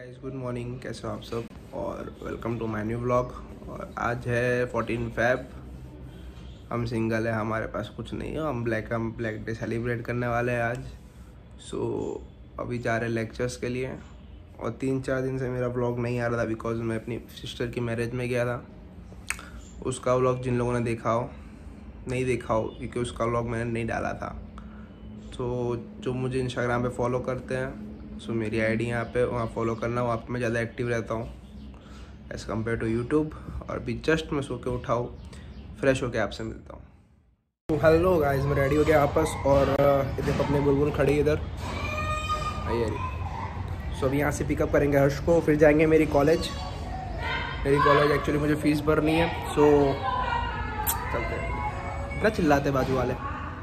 Guys, good morning. कैसे हो आप सब और welcome to my new vlog. और आज है 14 Feb। हम सिंगल है, हमारे पास कुछ नहीं है। हम ब्लैक डे सेलिब्रेट करने वाले हैं आज। सो अभी जा रहे लेक्चर्स के लिए। और 3-4 दिन से मेरा व्लॉग नहीं आ रहा था बिकॉज मैं अपनी सिस्टर की मैरिज में गया था। उसका व्लॉग जिन लोगों ने नहीं देखा हो क्योंकि उसका व्लॉग मैंने नहीं डाला था। तो जो मुझे इंस्टाग्राम पे फॉलो करते हैं, सो मेरी आईडी यहाँ पे, वहाँ फॉलो करना। वहाँ पे मैं ज़्यादा एक्टिव रहता हूँ एज़ कम्पेयर टू यूट्यूब। और भी जस्ट मैं सो के उठाऊँ, फ्रेश होके आपसे मिलता हूँ। तो हेलो गाइस, मैं रेडी हो गया वापस। और देखो अपने बुलबुल खड़ी इधर। आइए। सो अभी यहाँ से पिकअप करेंगे हर्ष को, फिर जाएंगे मेरी कॉलेज एक्चुअली मुझे फ़ीस भरनी है। सो चलते हैं। इतना चिल्लाते बाजू वाले।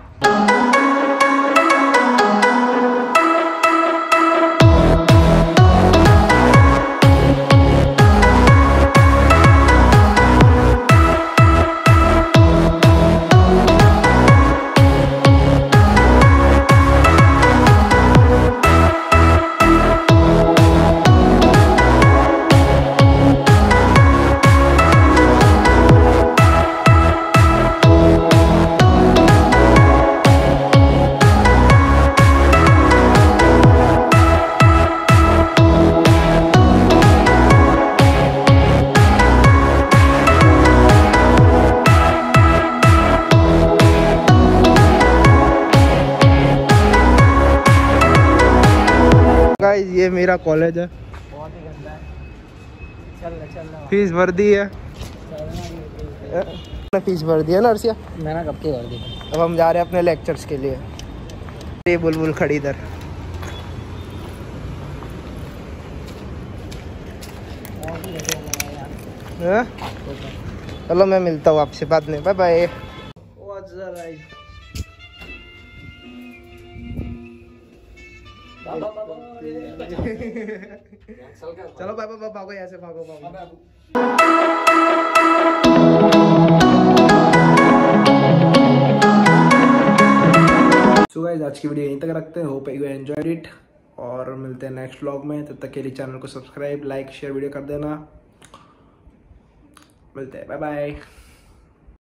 गाइस ये मेरा कॉलेज है, बहुत ही गंदा है। चल फीस भर दी है। फीस भर दिया ना अर्सिया? मैंने कब की भर दी। अब हम जा रहे हैं अपने लेक्चर्स के लिए। ये बुलबुल खड़ी इधर। चलो मैं मिलता हूँ आपसे बाद में। Bye bye. चलो बाय बाय, भागो यहाँ से, भागो। सो गाइस, आज की वीडियो यहीं तक रखते हैं। होप यू एंजॉयड इट और मिलते हैं नेक्स्ट व्लॉग में। तब तक के लिए चैनल को सब्सक्राइब, लाइक, शेयर वीडियो कर देना। मिलते हैं, बाय बाय।